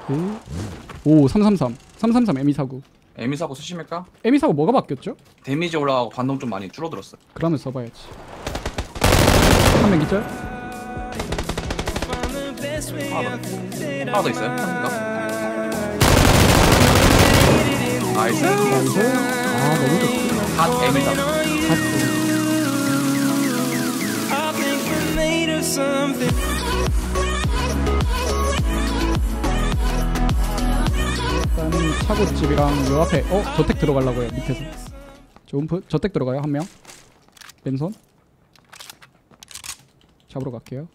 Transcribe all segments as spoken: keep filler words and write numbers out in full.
오 삼삼삼 삼삼삼 에미 사구. 에미 사고 쓰십니까? 에미 사구 뭐가 바뀌었죠? 데미지 올라가고 반동 좀 많이 줄어들었어요. 그러면 써봐야지. 한 명 기절. 하나 더, 하나 더 있어요? 한가? 나이스. 나이스. 아 너무 좋다. 갓 에미 사고. 갓. 일단은 차고집이랑 요 앞에 어? 저택 들어가려고요. 밑에서 저 음프 저택 들어가요. 한 명 왼손 잡으러 갈게요.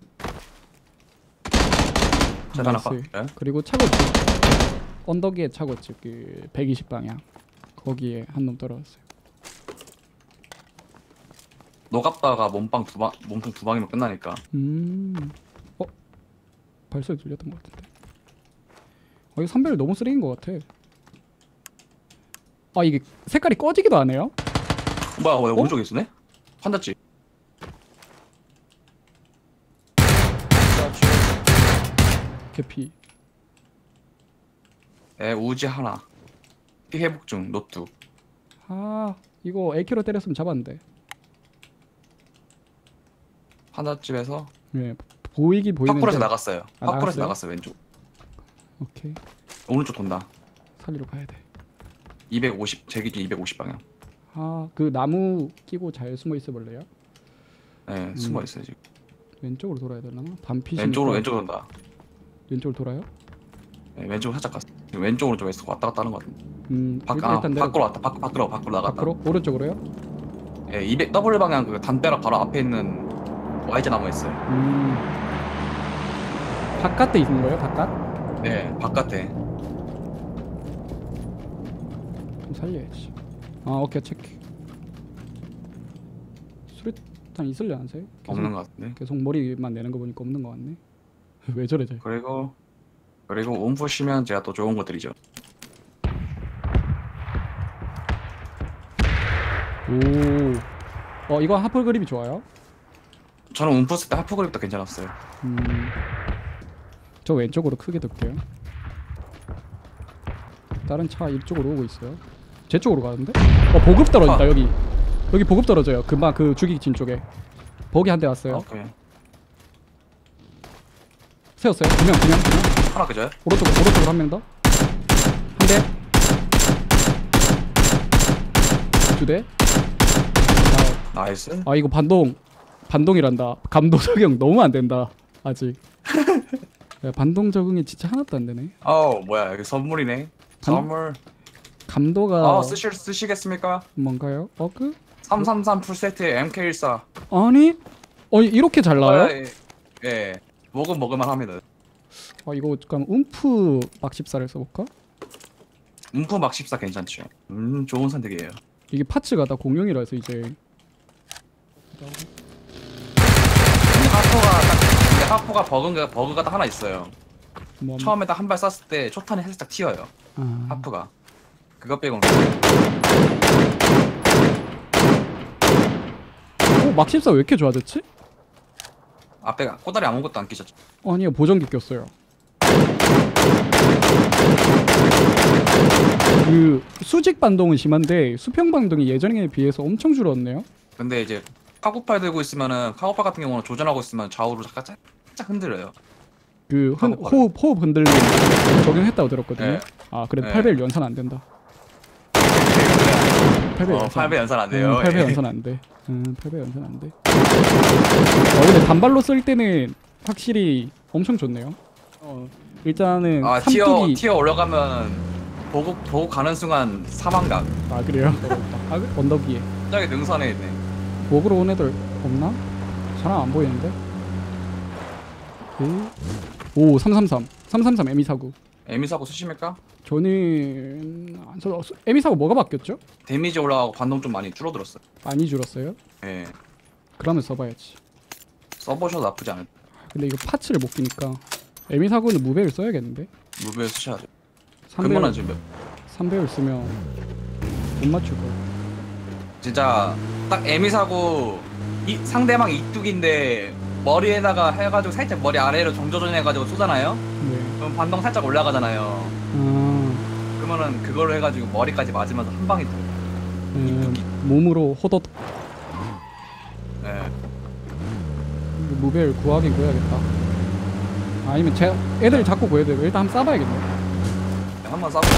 제가 하나 나이스. 가. 그리고 차고집 언덕 위에 차고집 그 백이십 방향 거기에 한 놈 떨어졌어요. 노갑다가 몸빵 두 방, 몸통 두 방이면 끝나니까. 음, 어? 발소리 들렸던 것 같은데. 아, 이거 삼배율 너무 쓰레기인 것 같아. 아, 이게 색깔이 꺼지기도 하네요? 뭐야, 왜 오른쪽에 있으네? 환자집. 개피. 에, 우지 하나. 피 회복 중, 노트. 아, 이거 에이케이로 때렸으면 잡았는데. 환자집에서 예, 보이긴 보이는데. 파쿠에서 나갔어요. 아, 파쿠에서 나갔어요? 나갔어요, 왼쪽. 오케이. 오른쪽 돈다. 살리러 가야 돼. 이백오십, 제 기준 이백오십 방향. 아, 그 나무 끼고 잘 숨어 있어 볼래요? 네, 음. 숨어 있어요, 지금. 왼쪽으로 돌아야 되려나? 반피시. 왼쪽으로, 왼쪽으로 돈다. 왼쪽으로 돌아요? 네, 왼쪽으로 살짝 갔어. 지금 왼쪽으로 좀 해서 왔다 갔다 하는 것 같은데. 음, 밖, 일단 아, 내려. 밖으로 왔다. 밖, 밖으로, 밖으로 나갔다. 밖으로? 오른쪽으로요? 예, 이백 더블 방향 그 담벼락 바로 앞에 있는 와이즈 나무 있어요. 음. 바깥에 있는 거예요? 바깥? 네, 바깥에. 좀 살려야지. 아 오케이 체크. 수류탄 있을래 안 돼? 없는 것 같은데. 계속 머리만 내는 거 보니까 없는 것 같네. 왜 저래 쟤? 그리고 그리고 움푸시면 제가 또 좋은 거 드리죠. 오. 어 이거 하프 그립이 좋아요? 저는 움푸 쓸 때 하프 그립도 괜찮았어요. 음. 저 왼쪽으로 크게 둘게요. 다른 차 이쪽으로 오고 있어요. 제 쪽으로 가는데? 어 보급 떨어진다. 아. 여기 여기 보급 떨어져요. 금방 그 죽이진 쪽에 버기 한 대 왔어요. 오케이. 세웠어요. 두 명, 두 명, 두 명. 하나 그죠? 오른쪽으로 오른쪽으로 한 명 더. 한 대. 두 대. 나이스. 아 이거 반동 반동이란다. 감도 적용 너무 안 된다. 아직. 야, 반동 적응이 진짜 하나도 안 되네. 어 뭐야 여기 선물이네. 감- 선물. 감도가 어 쓰실 쓰시겠습니까? 뭔가요? 어그? 삼삼삼 풀세트에 엠케이 십사. 아니? 어 이렇게 잘 나와요? 어, 예. 예. 먹은 먹을만 합니다. 아 이거 잠깐 움프 막 십사를 써볼까? 움프 막 십사 괜찮죠. 음 좋은 선택이에요. 이게 파츠가 다 공룡이라서 이제 하프가 딱 근데 하프가 버그가 버그가 딱 하나 있어요. 뭐 처음에 딱 한 발 쐈을 때 초탄이 살짝 튀어요. 아, 하프가. 그것 빼고는. 어, 막 십사 왜 이렇게 좋아졌지? 앞에 꼬다리 아무것도 안 끼셨죠. 아니요 보정기 꼈어요. 그 수직 반동은 심한데 수평 반동이 예전에 비해서 엄청 줄었네요. 근데 이제 카고팔 들고 있으면은 카고팔 같은 경우는 조전하고 있으면 좌우로 잠깐 짝- 살짝 흔들려요. 그 흔, 카고팔. 호흡 호흡 흔들림 적용했다고 들었거든요. 네. 아 그래도 네. 팔 배율 연산 안 된다. 팔 배 어, 연산. 팔 배 연산 안 돼요. 음, 팔 배 예. 연산 안 돼. 음, 팔 배 연산 안 돼. 어, 근데 단발로 쓸 때는 확실히 엄청 좋네요. 어, 일단은 아 티어 삼뚝이 티어 올라가면 보급 보급 가는 순간 사망각. 아 그래요? 아, 그 언덕 위에 저기 능선에 있네. 먹으러 온 애들 없나? 사람 안 보이는데? 오, 오 삼삼삼 삼삼삼 에미 사구. 에미 사고 쓰십니까? 저는 안 써. 에미 사구 뭐가 바뀌었죠? 데미지 올라가고 반동 좀 많이 줄어들었어요. 많이 줄었어요? 예. 그러면 써봐야지. 써보셔도 나쁘지 않을. 근데 이거 파츠를 못 끼니까 에미 사구는 무배율 써야겠는데? 무브에 쓰셔야죠. 삼 배율, 근본은 지금 삼 배율 쓰면 못 맞출 거야. 진짜 딱 에미 사고 이 상대방 이뚝인데 머리에다가 해가지고 살짝 머리 아래로 정조준해가지고 쏘잖아요. 네. 그럼 반동 살짝 올라가잖아요. 아, 그러면은 그걸로 해가지고 머리까지 맞으면서 한 방에 들어요. 음, 몸으로 호덧 네. 무벨 구하긴 구해야겠다. 아니면 제 애들 자꾸 구해야 돼. 일단 한번 쏴봐야겠네. 한번 쏴.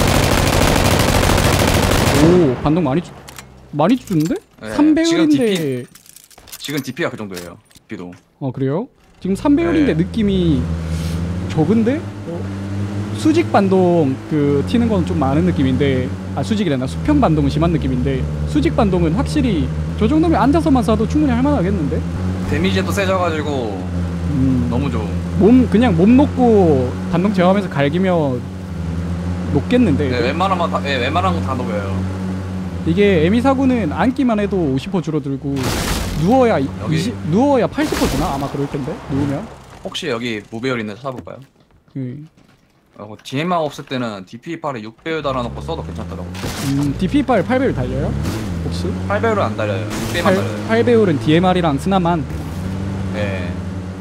오, 반동 많이 주, 많이 주는데? 네, 삼 지금 배율인데. 지금 디피가 그 정도예요. 디피도. 어, 그래요? 지금 삼 배율인데 네. 느낌이 적은데? 어, 수직 반동 그 튀는 건 좀 많은 느낌인데, 아 수직이란다. 수평 반동은 심한 느낌인데, 수직 반동은 확실히 저 정도면 앉아서만 쏴도 충분히 할만하겠는데? 데미지도 세져가지고 음, 너무 좋음. 몸 그냥 몸 놓고 반동 제어하면서 갈기면 녹겠는데. 네, 이거? 웬만하면 다, 네, 웬만한 건 다 녹여요. 이게 에미사구는 앉기만 해도 오십 퍼센트 줄어들고 누워야 이- 여기. 이십, 누워야 팔십 퍼센트 주나? 아마 그럴 텐데 누우면. 혹시 여기 무배율 있는 찾아볼까요? 음, 어, 디엠만 없을 때는 디피팔에 육 배율 달아놓고 써도 괜찮더라고. 음, 디피팔 팔 배율 달려요? 혹시? 팔 배율은 안 달려요. 육 배만 달려요. 팔 배율은 디엠알이랑 스나만. 네.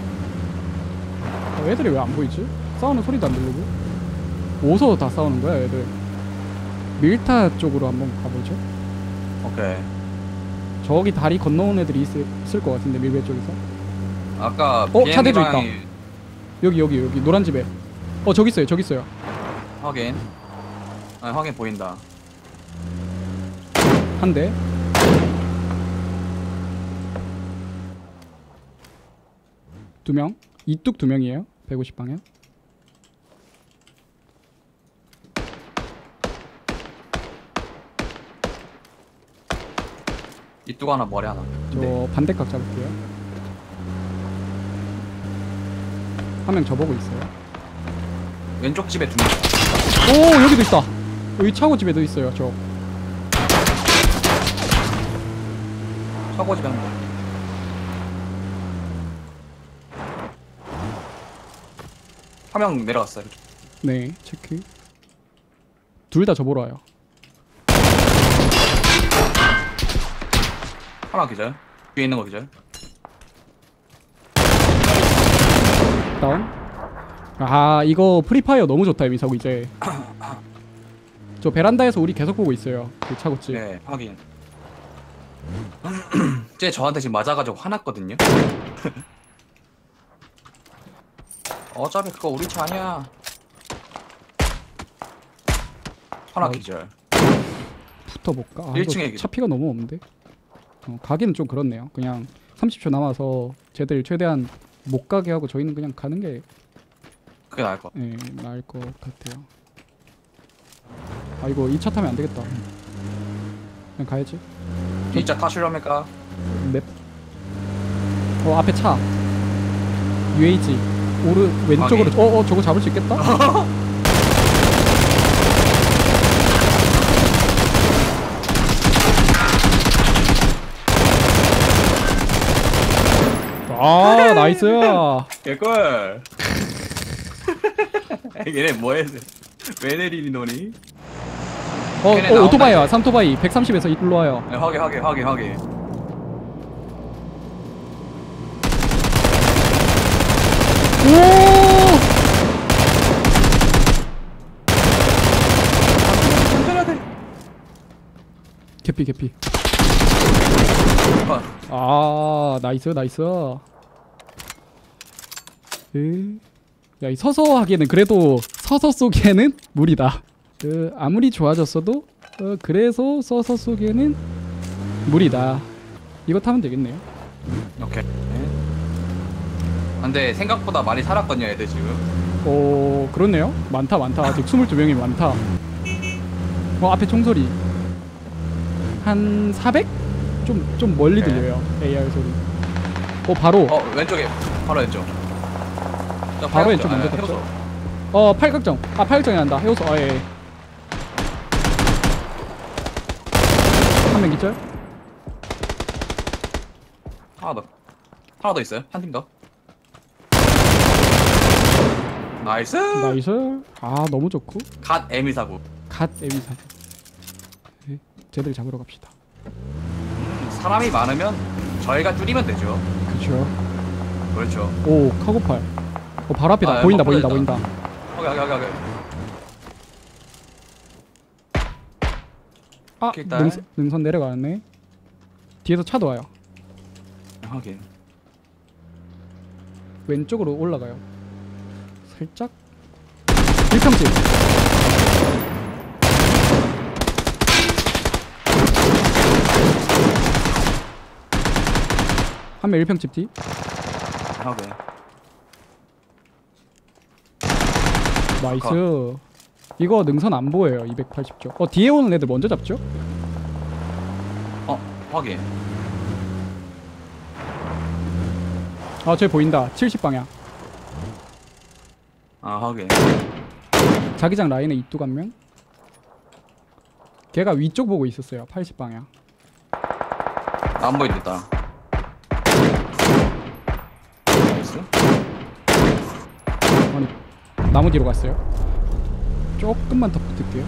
어, 애들이 왜 안 보이지? 싸우는 소리도 안 들리고. 어디서 다 싸우는 거야 애들? 밀타 쪽으로 한번 가보죠. 오케이. 저기 다리 건너온 애들이 있을, 있을 것 같은데 밀배 쪽에서. 아까 어, 비행기 차대죠 있다. 방향이 여기 여기 여기 노란 집에. 어 저기 있어요 저기 있어요. 확인. 아, 확인 보인다. 한 대. 두 명. 이뚝 두 명이에요. 백오십 방향. 이뚝 하나 머리 하나. 저 네. 반대각 잡을게요. 한 명 저보고 있어요. 왼쪽 집에 두 명. 오 여기도 있다. 여기 차고 집에도 있어요. 저. 차고 집에 한 명. 한 명 내려갔어요. 네 체크. 둘 다 저보러 와요. 하나 기절. 뒤에 있는 거 기절. 다운. 아 이거 프리파이어 너무 좋다 미사고 이제. 저 베란다에서 우리 계속 보고 있어요. 그 차고집. 네, 확인. 쟤 저한테 지금 맞아가지고 화났거든요. 어차피 그거 우리 차 아니야. 하나 어, 기절. 붙어볼까? 아, 일 이거 층에 기절. 차피가 너무 없는데. 어, 가기는 좀 그렇네요. 그냥 삼십 초 남아서 쟤들 최대한 못 가게 하고 저희는 그냥 가는 게 그게 나을 것 같아. 예, 나을 것 같아요. 아 이거 이 차 타면 안 되겠다. 그냥 가야지. 진짜 타실랍니까? 넵. 어 앞에 차. 유에이지. 오른 왼쪽으로. 확인. 어어 저거 잡을 수 있겠다? 아 나이스. 개꿀. 얘네 뭐해? 왜 내리니 너니? 어, 걔네 어 나온다, 오토바이야. 이제. 삼토바이 백삼십에서 일로 와요. 네, 확인 확인 확인 확인. 오! 개피 개피. 아 나이스 나이스. 야이 서서 하기에는 그래도 서서 쏘기에는 무리다. 그 아무리 좋아졌어도 어, 그래서 서서 쏘기에는 무리다. 이거 타면 되겠네요. 오케이. 근데 생각보다 많이 살았거든요, 애들 지금. 어 그렇네요. 많다 많다. 아직 스물두 명이 많다. 어 앞에 총소리 한 사백? 좀 좀 멀리 오케이. 들려요. 에이알 소리. 어 바로 어, 왼쪽에 바로 왼쪽. 저 바로 팔각정. 왼쪽 아, 먼저 해보소. 떴죠. 어 팔각정. 아 팔각정이 난다. 해우소. 아 예. 한 명 기절. 하나 더. 하나 더 있어요. 한 팀 더. 나이스. 나이스. 아 너무 좋고. 갓 에미사구. 갓 에미사. 네, 쟤들 잡으러 갑시다. 사람이 많으면 저희가 줄이면 되죠. 그쵸. 그렇죠. 오 카고팔. 어 바로 앞이다. 아, 보인다 막 보인다 보인다. 보인다. 오케이 오케이 오케이 오케이. 아 오케이, 일단. 능선, 능선 내려가네. 뒤에서 차도 와요. 확인. 왼쪽으로 올라가요. 살짝 일 평집. 한 명 일 평집 뒤. 확인. 나이스. 이거 능선 안 보여요. 이백팔십 쪽. 어 뒤에 오는 애들 먼저 잡죠? 어 확인. 아 저기 보인다. 칠십 방향. 아 확인. 자기장 라인에 이뚝 한 명. 걔가 위쪽 보고 있었어요. 팔십 방향. 안 보인다. 나이스. 아니 나무 뒤로 갔어요. 조금만 더 붙을게요.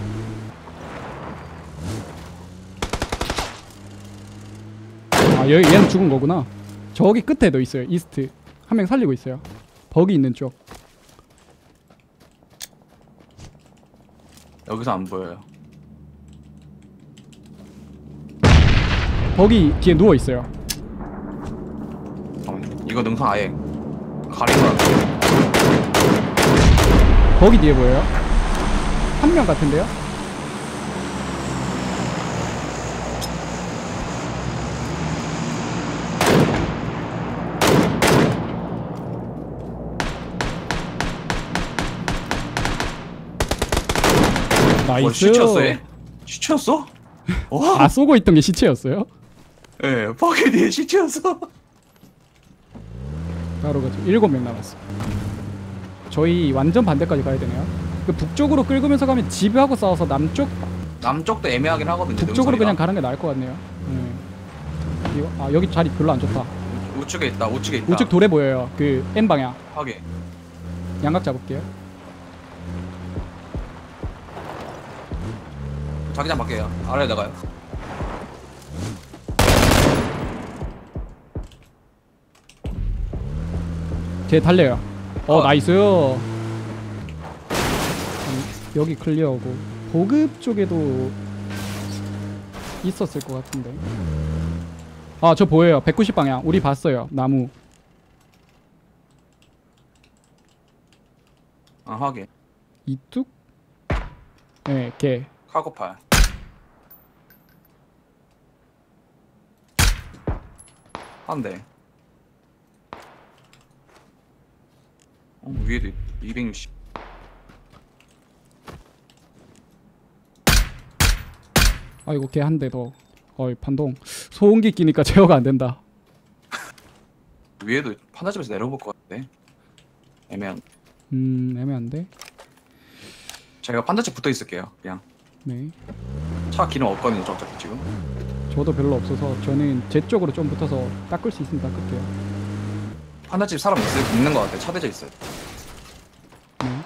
아 여기 얘는 죽은 거구나. 저기 끝에도 있어요. 이스트 한 명 살리고 있어요. 버기 있는 쪽. 여기서 안 보여요. 버기 뒤에 누워 있어요. 잠깐만요. 이거 능선 아예 가린 거 같아요. 버기 뒤에 보여요? 한 명 같은데요? 뭐 나이스. 시체였어 얘? 시체였어? 와. 아 쏘고 있던 게 시체였어요? 예, 버기 뒤에 시체였어. 바로 가죠. 일곱 명 남았어. 저희 완전 반대까지 가야 되네요. 그 북쪽으로 끌고면서 가면 집하고 싸워서 남쪽 남쪽도 애매하긴 하거든요. 북쪽으로 능선이랑. 그냥 가는 게 나을 것 같네요. 네. 이거, 아 여기 자리 별로 안 좋다. 우측에 있다. 우측에 있다. 우측 돌에 보여요. 그 M 방향. 확인. 양각 잡을게요. 자기장 밖에요. 아래에 나가요. 쟤 달려요. 어 어. 나이스. 음, 여기 클리어하고 보급 쪽에도 있었을 것 같은데. 아 저 보여요. 백구십 방향. 우리 봤어요. 나무. 아 확인. 이뚝? 네, 걔. 카고팔. 한 대. 어, 위에도 있- 이백육십. 아이고 걔 한 대 더. 어이 반동. 소음기 끼니까 제어가 안 된다. 위에도 판자집에서 내려볼 것 같은데. 애매한. 음 애매한데. 제가 판자집 붙어 있을게요. 그냥 네. 차 기름 없거든요. 저 어차피 지금. 저도 별로 없어서 저는 제 쪽으로 좀 붙어서 닦을 수 있으면 닦을게요. 판자집 사람 있을 있는 것 같아. 차대져 있어요. 네.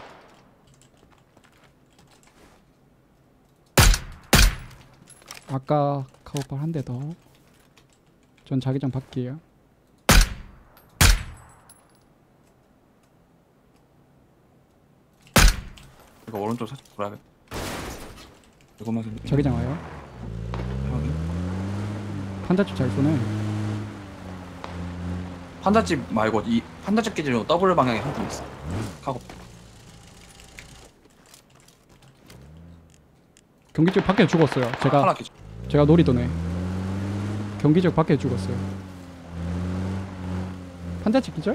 아까 카우팔 한 대 더. 전 자기장 밖이에요. 이거 오른쪽 살짝 돌아야겠다. 이거만 좀. 자기장 와요. 확인. 판자집 잘 쏘네. 판자집 말고 이 판자집 기준으로 더블 방향에 한 팀 있어. 카고. 경기지역 밖에 죽었어요. 제가 하나 기준. 제가 노리더네. 경기지역 밖에 죽었어요. 판자집 기절?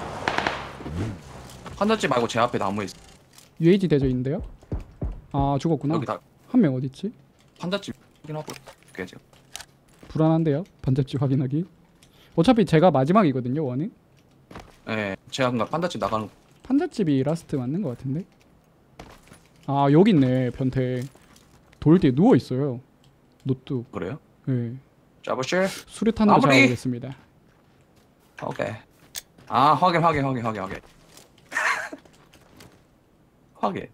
판자집 말고 제 앞에 나무에 있어. 유에이지 대저 있는데요? 아 죽었구나. 여기 다 한 명 어디 있지? 판자집 확인하고 그게 제가. 불안한데요. 판자집 확인하기. 어차피 제가 마지막이거든요. 원은. 예, 제가 뭔가 판자집 나가는 거. 판잣집이 라스트 맞는 것 같은데? 아 여기 있네. 변태 돌 뒤에 누워있어요. 노뚜. 그래요? 예. 잡으실? 수류탄으로 마무리! 잡아보겠습니다. 오케이. 아 확인 확인 확인 확인 확인. 확인.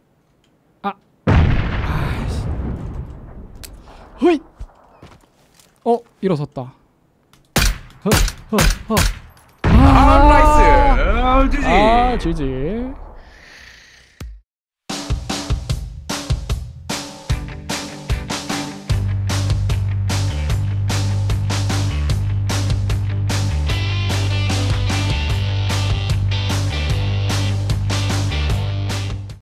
아이씨. 허이! 어 일어섰다. 허허허. 아 나이스. 아, 지지. 아 지지.